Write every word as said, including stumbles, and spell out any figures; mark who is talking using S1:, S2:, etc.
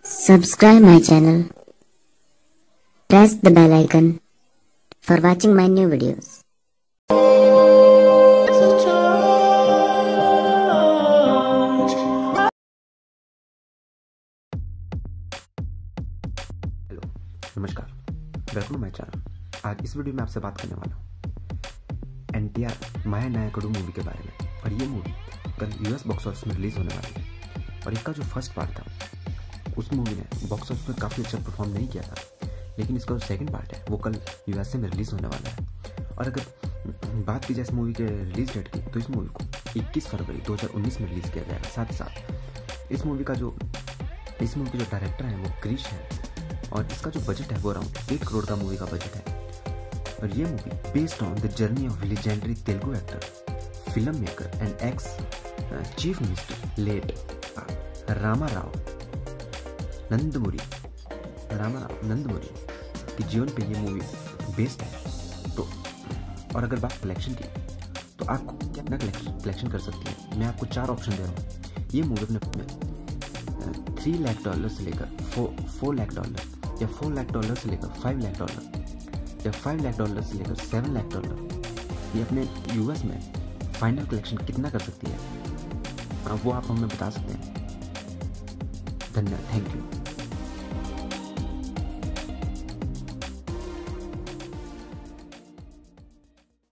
S1: Subscribe my channel. Press the bell icon for watching my new videos.
S2: Hello, नमस्कार, welcome to my channel. आज इस video में आपसे बात करने वाला हूँ N T R Maya Nayakudu movie के बारे में। और ये मूवी कल यूएस बॉक्स ऑफिस में रिलीज होने वाली है। और इसका जो फर्स्ट पार्ट था उस मूवी ने बॉक्स ऑफिस में काफ़ी अच्छा परफॉर्म नहीं किया था, लेकिन इसका जो सेकंड पार्ट है वो कल यूएसए में रिलीज़ होने वाला है। और अगर बात की जाए इस मूवी के रिलीज डेट की, तो इस मूवी को इक्कीस फरवरी दो हज़ार उन्नीस में रिलीज़ किया जाएगा। साथ ही साथ इस मूवी का जो इस मूवी के जो डायरेक्टर है वो क्रिश है, और इसका जो बजट है वो अराउंड एक करोड़ का मूवी का बजट है। और ये movie based on the journey of legendary Telugu actor, film maker and ex chief minister late Rama Rao Nandamuri Rama Rao Nandamuri के जीवन पे ये मूवी बेस्ड है। तो और अगर बात कलेक्शन की, तो आपको कितना कलेक्शन कर सकती है, मैं आपको चार ऑप्शन दे रहा हूँ। ये मूवी अपने थ्री लाख डॉलर से लेकर फोर फोर लाख डॉलर, या फोर लाख डॉलर से लेकर फाइव लाख डॉलर, या फाइव लाख डॉलर से लेकर सेवन लाख डॉलर, ये अपने यूएस में फाइनल कलेक्शन कितना कर सकती है, वो आप हमें बता सकते हैं। धन्यवाद, थैंक यू।